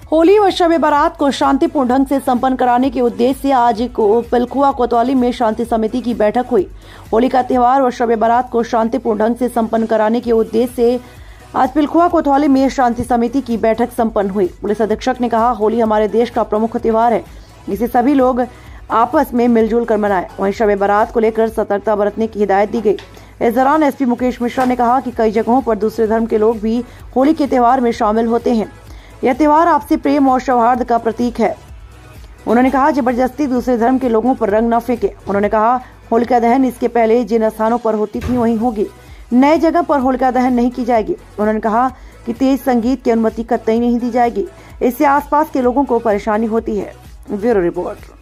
होली व शब बारात को शांतिपूर्ण ढंग से संपन्न कराने के उद्देश्य से आज को पिलखुआ कोतवाली में शांति समिति की बैठक हुई। होली का त्यौहार और शब बारात को शांतिपूर्ण ढंग से संपन्न कराने के उद्देश्य से आज पिलखुआ कोतवाली में शांति समिति की बैठक संपन्न हुई। पुलिस अधीक्षक ने कहा, होली हमारे देश का प्रमुख त्यौहार है, इसे सभी लोग आपस में मिलजुल कर मनाएं। वहीं शब बारात को लेकर सतर्कता बरतने की हिदायत दी गई। इस दौरान एसपी मुकेश मिश्रा ने कहा कि कई जगहों पर दूसरे धर्म के लोग भी होली के त्यौहार में शामिल होते हैं। यह त्यौहार आपसी प्रेम और सौहार्द का प्रतीक है। उन्होंने कहा, जबरदस्ती दूसरे धर्म के लोगों पर रंग न फेंके। उन्होंने कहा, होलिका दहन इसके पहले जिन स्थानों पर होती थी वहीं होगी, नए जगह पर होलिका दहन नहीं की जाएगी। उन्होंने कहा कि तेज संगीत की अनुमति कतई नहीं दी जाएगी, इससे आसपास के लोगों को परेशानी होती है। Bureau report.